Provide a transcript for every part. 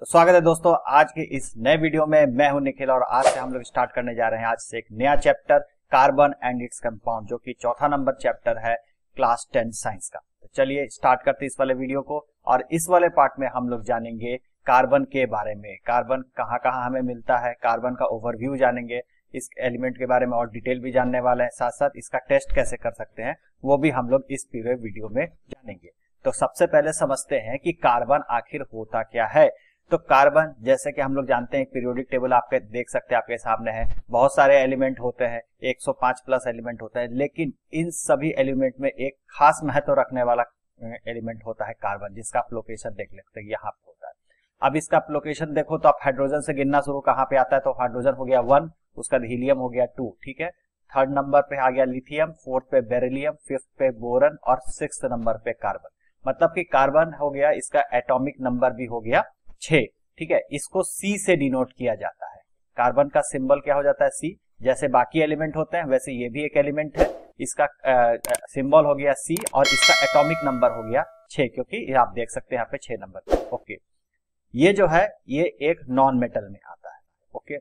तो स्वागत है दोस्तों आज के इस नए वीडियो में। मैं हूं निखिल और आज से हम लोग स्टार्ट करने जा रहे हैं आज से एक नया chapter carbon and its compound, जो कि चौथा नंबर चैप्टर है क्लास 10 साइंस का। तो चलिए स्टार्ट करते हैं इस वाले वीडियो को। और इस वाले पार्ट में हम लोग जानेंगे कार्बन के बारे में, कार्बन कहाँ कहाँ हमें मिलता है, कार्बन का ओवरव्यू जानेंगे, इस एलिमेंट के बारे में और डिटेल भी जानने वाले हैं, साथ साथ इसका टेस्ट कैसे कर सकते हैं वो भी हम लोग इस पूरे वीडियो में जानेंगे। तो सबसे पहले समझते हैं कि कार्बन आखिर होता क्या है। तो कार्बन जैसे कि हम लोग जानते हैं, पीरियोडिक टेबल आपके देख सकते हैं, आपके सामने है, बहुत सारे एलिमेंट होते हैं, 105 प्लस एलिमेंट होते हैं, लेकिन इन सभी एलिमेंट में एक खास महत्व रखने वाला एलिमेंट होता है कार्बन, जिसका आप लोकेशन देख लेते हैं, यहाँ पे होता है। अब इसका आप लोकेशन देखो तो आप हाइड्रोजन से गिनना शुरू कहाँ पे आता है, तो हाइड्रोजन हो गया 1, उसका हीलियम हो गया 2, ठीक है। थर्ड नंबर पे आ गया लिथियम, फोर्थ पे बेरिलियम, फिफ्थ पे बोरन और सिक्स्थ नंबर पे कार्बन। मतलब कि कार्बन हो गया, इसका एटॉमिक नंबर भी हो गया 6, ठीक है। इसको सी से डिनोट किया जाता है। कार्बन का सिंबल क्या हो जाता है, सी। जैसे बाकी एलिमेंट होते हैं वैसे ये भी एक एलिमेंट है, इसका सिंबल हो गया सी और इसका एटॉमिक नंबर हो गया 6, क्योंकि आप देख सकते हैं यहाँ पे 6 नंबर। ओके, ये जो है ये एक नॉन मेटल में आता है। ओके,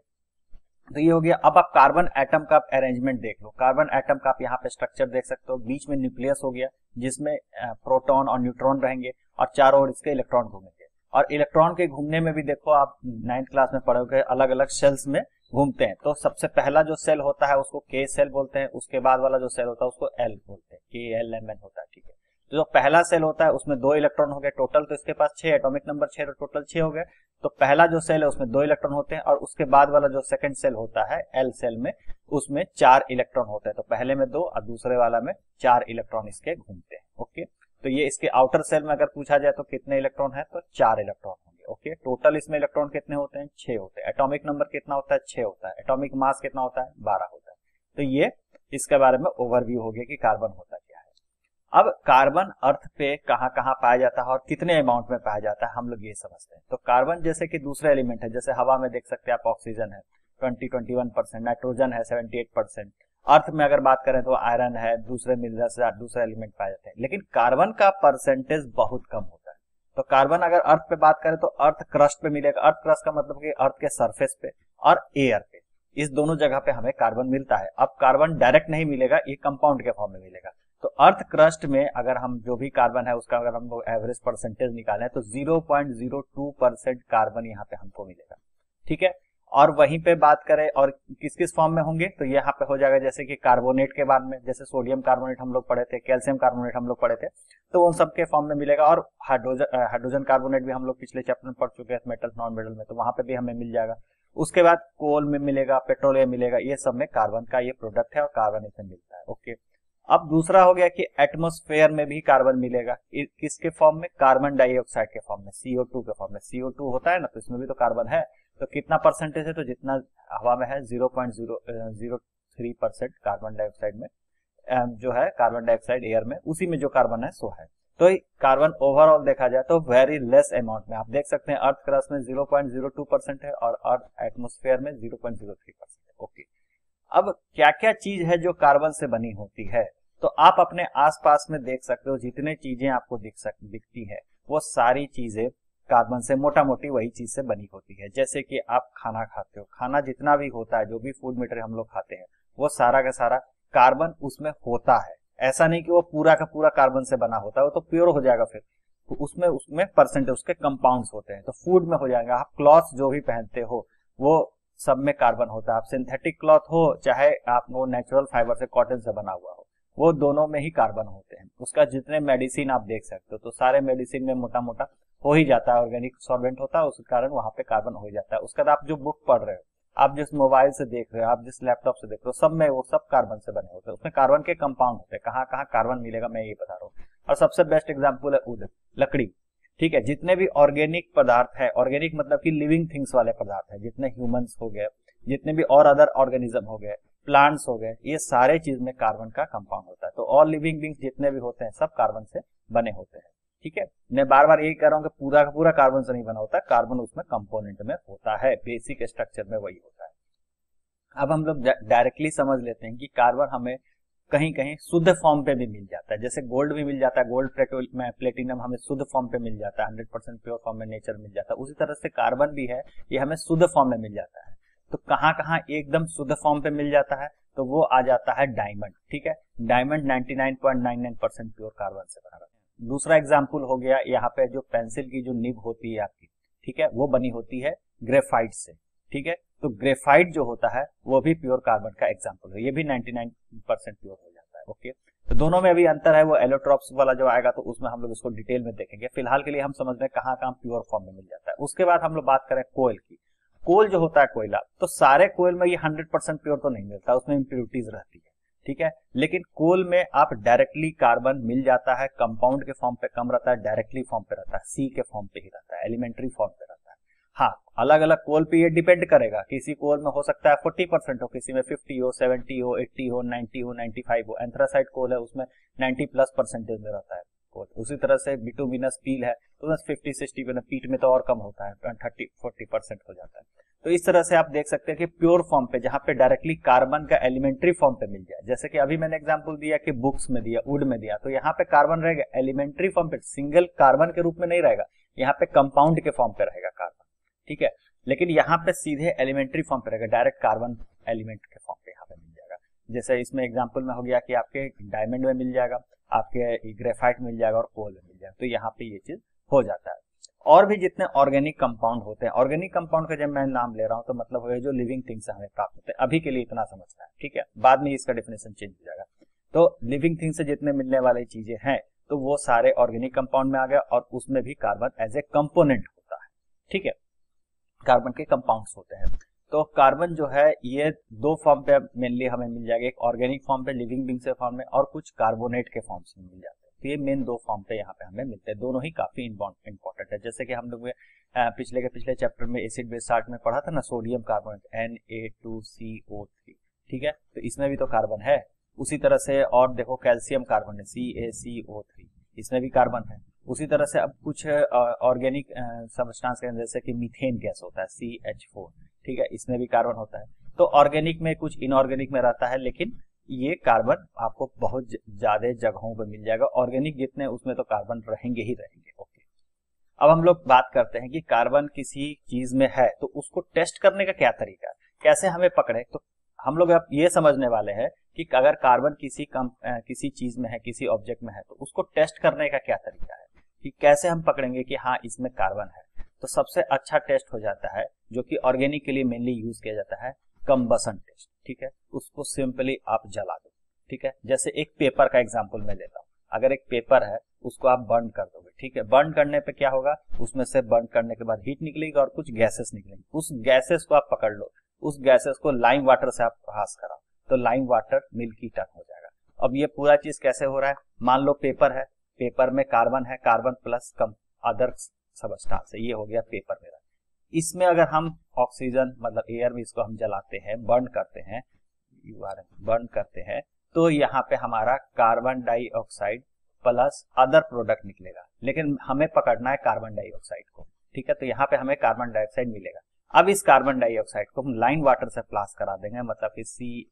तो ये हो गया। अब आप कार्बन एटम का अरेंजमेंट देख लो। कार्बन एटम का आप यहाँ पे स्ट्रक्चर देख सकते हो, बीच में न्यूक्लियस हो गया जिसमें प्रोटॉन और न्यूट्रॉन रहेंगे और चारों ओर इसके इलेक्ट्रॉन घूमेंगे। और इलेक्ट्रॉन के घूमने में भी देखो, आप 9th क्लास में पढ़ोगे, अलग अलग सेल्स में घूमते हैं। तो सबसे पहला जो सेल होता है उसको के सेल बोलते हैं, उसके बाद वाला जो सेल होता है उसको एल बोलते हैं, KLMN होता है, ठीक है। तो जो पहला सेल होता है उसमें 2 इलेक्ट्रॉन हो गए टोटल, तो इसके पास 6, एटॉमिक नंबर 6, तो टोटल 6 हो गए। तो पहला जो सेल है उसमें 2 इलेक्ट्रॉन होते हैं और उसके बाद वाला जो सेकंड सेल होता है एल सेल में, उसमें 4 इलेक्ट्रॉन होते हैं। तो पहले में 2 और दूसरे वाला में 4 इलेक्ट्रॉन इसके घूमते हैं। ओके, तो ये इसके आउटर सेल में अगर पूछा जाए तो कितने इलेक्ट्रॉन है, तो 4 इलेक्ट्रॉन होंगे। ओके, टोटल इसमें इलेक्ट्रॉन कितने होते हैं, 6 होते हैं। एटॉमिक नंबर कितना होता है, 6 होता है। एटॉमिक मास कितना होता है, 12 होता है। तो ये इसके बारे में ओवरव्यू हो गया कि कार्बन होता क्या है। अब कार्बन अर्थ पे कहाँ कहाँ पाया जाता है और कितने अमाउंट में पाया जाता है, हम लोग ये समझते हैं। तो कार्बन जैसे कि दूसरे एलिमेंट है, जैसे हवा में देख सकते हैं आप, ऑक्सीजन है 21%, नाइट्रोजन है 78%। अर्थ में अगर बात करें तो आयरन है, दूसरे मिनरल्स, दूसरे एलिमेंट पाए जाते हैं, लेकिन कार्बन का परसेंटेज बहुत कम होता है। तो कार्बन अगर अर्थ पे बात करें तो अर्थ क्रस्ट पे मिलेगा। अर्थ क्रस्ट का मतलब कि अर्थ के सरफेस पे और एयर पे, इस दोनों जगह पे हमें कार्बन मिलता है। अब कार्बन डायरेक्ट नहीं मिलेगा, ये कंपाउंड के फॉर्म में मिलेगा। तो अर्थ क्रस्ट में अगर हम जो भी कार्बन है उसका अगर हम लोग एवरेज परसेंटेज निकालें तो 0.02% कार्बन यहाँ पे हमको मिलेगा, ठीक है। और वहीं पे बात करें और किस किस फॉर्म में होंगे, तो यहाँ पे हो जाएगा जैसे कि कार्बोनेट के बाद में, जैसे सोडियम कार्बोनेट हम लोग पढ़े थे, कैल्शियम कार्बोनेट हम लोग पढ़े थे, तो उन सब के फॉर्म में मिलेगा। और हाइड्रोजन कार्बोनेट भी हम लोग पिछले चैप्टर में पढ़ चुके हैं, मेटल नॉन मेटल में, तो वहां पे भी हमें मिल जाएगा। उसके बाद कोल में मिलेगा, पेट्रोलियम मिलेगा, ये सब में कार्बन का ये प्रोडक्ट है और कार्बन इसमें मिलता है। ओके, अब दूसरा हो गया कि एटमॉस्फेयर में भी कार्बन मिलेगा, किसके फॉर्म में, कार्बन डाइऑक्साइड के फॉर्म में, CO2 के फॉर्म में। CO2 होता है ना, तो इसमें भी तो कार्बन है। तो कितना परसेंटेज है, तो जितना हवा में है 0.003% कार्बन डाइऑक्साइड में जो है, कार्बन डाइऑक्साइड एयर में, उसी में जो कार्बन है सो है। तो कार्बन ओवरऑल देखा जाए तो वेरी लेस अमाउंट में, आप देख सकते हैं अर्थ क्रस्ट में 0.02% है और अर्थ एटमॉस्फेयर में 0.03% है। ओके, अब क्या क्या चीज है जो कार्बन से बनी होती है, तो आप अपने आसपास में देख सकते हो, जितने चीजें आपको दिखती है वो सारी चीजें कार्बन से मोटा मोटी वही चीज से बनी होती है। जैसे कि आप खाना खाते हो, खाना जितना भी होता है, जो भी फूड मटेरियल हम लोग खाते हैं, वो सारा का सारा कार्बन उसमें होता है। ऐसा नहीं कि वो पूरा का पूरा कार्बन से बना होता है, वो तो प्योर हो जाएगा फिर, तो उसमें परसेंटेज उसके कंपाउंड्स होते हैं। तो फूड में हो जाएगा, आप क्लॉथ जो भी पहनते हो वो सब में कार्बन होता है। आप सिंथेटिक क्लॉथ हो चाहे आप वो नेचुरल फाइबर से, कॉटन से बना हुआ हो, वो दोनों में ही कार्बन होते हैं। उसका जितने मेडिसिन आप देख सकते हो, तो सारे मेडिसिन में मोटा मोटा हो ही जाता है, ऑर्गेनिक सॉल्वेंट होता है, उस कारण वहां पे कार्बन हो ही जाता है। उसके बाद आप जो बुक पढ़ रहे हो, आप जिस मोबाइल से देख रहे हो, आप जिस लैपटॉप से देख रहे हो, सब में वो सब कार्बन से बने होते हैं। उसमें कार्बन के कंपाउंड होते हैं। कहाँ कहाँ कार्बन मिलेगा मैं ये बता रहा हूँ। और सबसे बेस्ट एग्जाम्पल है उद, लकड़ी, ठीक है। जितने भी ऑर्गेनिक पदार्थ है, ऑर्गेनिक मतलब कि लिविंग थिंग्स वाले पदार्थ है, जितने ह्यूमंस हो गए, जितने भी और अदर ऑर्गेनिज्म हो गए, प्लांट्स हो गए, ये सारे चीज में कार्बन का कंपाउंड होता है। तो ऑल लिविंग बींग्स जितने भी होते हैं सब कार्बन से बने होते हैं, ठीक है। मैं बार बार यही कह रहा हूँ कि पूरा का पूरा कार्बन से नहीं बना होता, कार्बन उसमें कंपोनेंट में होता है, बेसिक स्ट्रक्चर में वही होता है। अब हम लोग डायरेक्टली समझ लेते हैं कि कार्बन हमें कहीं कहीं शुद्ध फॉर्म पे भी मिल जाता है, जैसे गोल्ड भी मिल जाता है, गोल्ड प्लेटिनम हमें शुद्ध फॉर्म पे मिल जाता है, 100% प्योर फॉर्म में नेचर मिल जाता है। उसी तरह से कार्बन भी है, ये हमें शुद्ध फॉर्म में मिल जाता है। तो कहाँ कहाँ एकदम शुद्ध फॉर्म पे मिल जाता है, तो वो आ जाता है डायमंड। ठीक है, डायमंड 99.99% प्योर कार्बन से बना रहता है। दूसरा एग्जाम्पल हो गया यहाँ पे जो पेंसिल की जो निब होती है आपकी, ठीक है, वो बनी होती है ग्रेफाइट से। ठीक है, तो ग्रेफाइट जो होता है वो भी प्योर कार्बन का एग्जाम्पल है, ये भी 99% प्योर हो जाता है। ओके, तो दोनों में अभी अंतर है, वो एलोट्रॉप्स वाला जो आएगा तो उसमें हम लोग इसको डिटेल में देखेंगे। फिलहाल के लिए हम समझ रहे हैं कहाँ कहाँ प्योर फॉर्म में मिल जाता है। उसके बाद हम लोग बात करें कोयल की। कोल जो होता है कोयला, तो सारे कोयल में ये 100% प्योर तो नहीं मिलता, उसमें इम्प्योरिटीज रहती है। ठीक है, लेकिन कोल में आप डायरेक्टली कार्बन मिल जाता है, कंपाउंड के फॉर्म पे कम रहता है, डायरेक्टली फॉर्म पे रहता है, सी के फॉर्म पे ही रहता है, एलिमेंट्री फॉर्म पे रहता है। हाँ, अलग अलग कोल पे ये डिपेंड करेगा, किसी कोल में हो सकता है 40% हो, किसी में 50 हो, 70 हो, 80 हो, 90 हो, 95 हो। एंथ्रासाइट कोल है उसमें 90+% में रहता है कोल। उसी तरह से बिटुमिनस पील है तो 50-60 में, पीट में तो और कम होता है, 30-40% हो जाता है। तो इस तरह से आप देख सकते हैं कि प्योर फॉर्म पे जहां पे डायरेक्टली कार्बन का एलिमेंट्री फॉर्म पे मिल जाए, जैसे कि अभी मैंने एग्जांपल दिया कि बुक्स में दिया, वुड में दिया, तो यहाँ पे कार्बन रहेगा एलिमेंट्री फॉर्म पे, सिंगल कार्बन के रूप में नहीं रहेगा, यहाँ पे कंपाउंड के फॉर्म पे रहेगा कार्बन। ठीक है, लेकिन यहाँ पे सीधे एलिमेंट्री फॉर्म पे रहेगा, डायरेक्ट कार्बन एलिमेंट के फॉर्म पे यहाँ पे मिल जाएगा। जैसे इसमें एग्जाम्पल में हो गया कि आपके डायमंड में मिल जाएगा, आपके ग्रेफाइट मिल जाएगा और कोल में मिल जाएगा, तो यहाँ पे ये चीज हो जाता है। और भी जितने ऑर्गेनिक कंपाउंड होते हैं, ऑर्गेनिक कंपाउंड का जब मैं नाम ले रहा हूं तो मतलब है जो लिविंग थिंग्स हमें प्राप्त होते हैं, अभी के लिए इतना समझना है। ठीक है, बाद में इसका डेफिनेशन चेंज हो जाएगा। तो लिविंग थिंग से जितने मिलने वाली चीजें हैं तो वो सारे ऑर्गेनिक कंपाउंड में आ गया, और उसमें भी कार्बन एज ए कंपोनेंट होता है। ठीक है, कार्बन के कंपाउंड्स होते हैं। तो कार्बन जो है ये दो फॉर्म पे मेनली हमें मिल जाएगा, एक ऑर्गेनिक फॉर्म पे लिविंग बींग से फॉर्म में, और कुछ कार्बोनेट के फॉर्म में मिल जाते हैं। तो ये मेन दो फॉर्म पे यहाँ पे हमें मिलते हैं, दोनों ही काफी इंपॉर्टेंट है। जैसे कि हम लोग पिछले चैप्टर में एसिड बेस चार्ट में पढ़ा था ना, सोडियम कार्बोनेट Na2CO3। ठीक है, तो इसमें भी तो कार्बन है। उसी तरह से और देखो कैल्शियम कार्बोनेट CaCO3, इसमें भी कार्बन है। उसी तरह से अब कुछ ऑर्गेनिक सब्सटेंस जैसे कि मीथेन गैस होता है CH4, ठीक है, इसमें भी कार्बन होता है। तो ऑर्गेनिक में कुछ इनऑर्गेनिक में रहता है, लेकिन ये कार्बन आपको बहुत ज्यादा जगहों पर मिल जाएगा। ऑर्गेनिक जितने उसमें तो कार्बन रहेंगे ही रहेंगे। ओके, अब हम लोग बात करते हैं कि कार्बन किसी चीज में है तो उसको टेस्ट करने का क्या तरीका है, कैसे हमें पकड़े। तो हम लोग अब ये समझने वाले हैं कि अगर कार्बन किसी चीज में है, किसी ऑब्जेक्ट में है, तो उसको टेस्ट करने का क्या तरीका है, कि कैसे हम पकड़ेंगे कि हाँ इसमें कार्बन है। तो सबसे अच्छा टेस्ट हो जाता है, जो कि ऑर्गेनिक के लिए मेनली यूज किया जाता है, कंबसन टेस्ट। ठीक है, उसको सिंपली आप जला दो। ठीक है, जैसे एक पेपर का एग्जांपल मैं लेता हूँ। अगर एक पेपर है उसको आप बर्न कर दोगे, ठीक है, बर्न करने पे क्या होगा, उसमें से बर्न करने के बाद हीट निकलेगी और कुछ गैसेस निकलेंगी। उस गैसेस को आप पकड़ लो, उस गैसेस को लाइम वाटर से आप पास कराओ, तो लाइम वाटर मिल्की टन हो जाएगा। अब ये पूरा चीज कैसे हो रहा है, मान लो पेपर है, पेपर में कार्बन है, कार्बन प्लस अदर सबस्टेंस है, ये हो गया पेपर मेरा। इसमें अगर हम ऑक्सीजन मतलब एयर में इसको हम जलाते हैं, बर्न करते हैं, तो यहाँ पे हमारा carbon dioxide plus other product निकलेगा, लेकिन हमें पकड़ना है कार्बन डाइऑक्साइड को। ठीक है, तो यहाँ पे हमें कार्बन डाइऑक्साइड मिलेगा। अब इस कार्बन डाइऑक्साइड को हम लाइन वाटर से प्लस करा देंगे, मतलब कि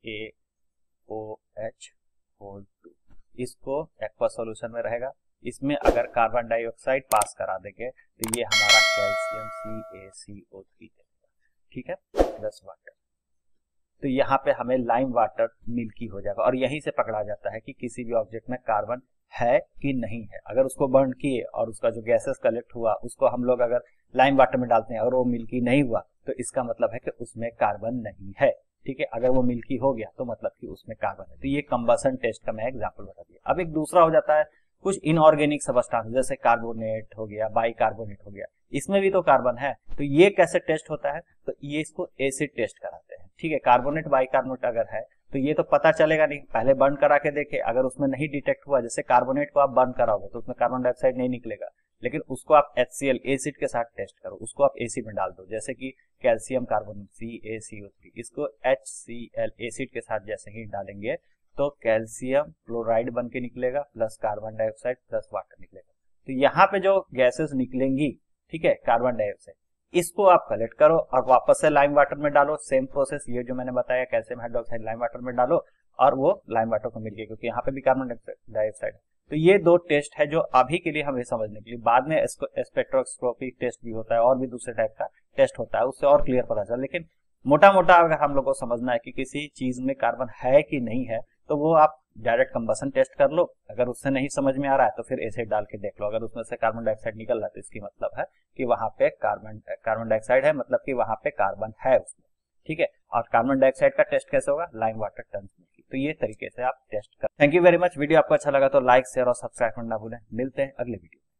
CaOH2, इसको एक्वस सॉल्यूशन में रहेगा। इसमें अगर कार्बन डाइऑक्साइड पास करा देंगे तो ये हमारा कैल्शियम CaCO3 देगा। ठीक है, प्लस वाटर, तो यहाँ पे हमें लाइम वाटर मिल्की हो जाएगा। और यहीं से पकड़ा जाता है कि किसी भी ऑब्जेक्ट में कार्बन है कि नहीं है। अगर उसको बर्न किए और उसका जो गैसेस कलेक्ट हुआ उसको हम लोग अगर लाइम वाटर में डालते हैं और वो मिल्की नहीं हुआ, तो इसका मतलब है कि उसमें कार्बन नहीं है। ठीक है, अगर वो मिल्की हो गया तो मतलब कि उसमें कार्बन है। तो ये कंबसन टेस्ट का मैं एग्जांपल बता दिया। अब एक दूसरा हो जाता है कुछ इनऑर्गेनिक सबस्टेंस, जैसे कार्बोनेट हो गया, बाइकार्बोनेट हो गया, इसमें भी तो कार्बन है। तो ये कैसे टेस्ट होता है, तो ये इसको एसिड टेस्ट कराते हैं। ठीक है, कार्बोनेट बाइकार्बोनेट अगर है तो ये तो पता चलेगा नहीं, पहले बर्न करा के देखे, अगर उसमें नहीं डिटेक्ट हुआ, जैसे कार्बोनेट को आप बर्न कराओगे तो उसमें कार्बन डाइऑक्साइड नहीं निकलेगा, लेकिन उसको आप HCl एसिड के साथ टेस्ट करो, उसको आप एसिड में डाल दो, जैसे कि कैल्शियम कार्बोनेट CaCO3, इसको HCl एसिड के साथ जैसे ही डालेंगे तो कैल्शियम क्लोराइड बन के निकलेगा, plus carbon dioxide plus water निकलेगा। तो यहाँ पे जो गैसेस निकलेंगी, ठीक है, कार्बन डाइऑक्साइड, इसको आप कलेक्ट करो और वापस से लाइम वाटर में डालो। सेम प्रोसेस ये जो मैंने बताया, कैल्शियम हाइड्रोक्साइड लाइम वाटर में डालो और वो लाइम वाटर को मिल गया, क्योंकि यहाँ पे भी कार्बन डाइऑक्साइड है। तो ये दो टेस्ट है जो अभी के लिए हमें समझने के लिए, बाद में स्पेक्ट्रोस्कोपी टेस्ट भी होता है और भी दूसरे टाइप का टेस्ट होता है, उससे और क्लियर पता चला। लेकिन मोटा मोटा अगर हम लोग को समझना है कि किसी चीज में कार्बन है कि नहीं है, तो वो आप डायरेक्ट कंबसन टेस्ट कर लो, अगर उससे नहीं समझ में आ रहा है तो फिर एसिड डाल के देख लो, अगर उसमें से कार्बन डाइऑक्साइड निकल रहा है तो इसकी मतलब है कि वहां पे कार्बन डाइऑक्साइड है, मतलब कि वहां पे कार्बन है उसमें, ठीक है। और कार्बन डाइऑक्साइड का टेस्ट कैसे होगा, लाइम वाटर टर्म्स में। तो ये तरीके से आप टेस्ट कर। Thank you very much. Video आपको अच्छा लगा तो लाइक शेयर और सब्सक्राइब करना भूलें। मिलते हैं अगले वीडियो।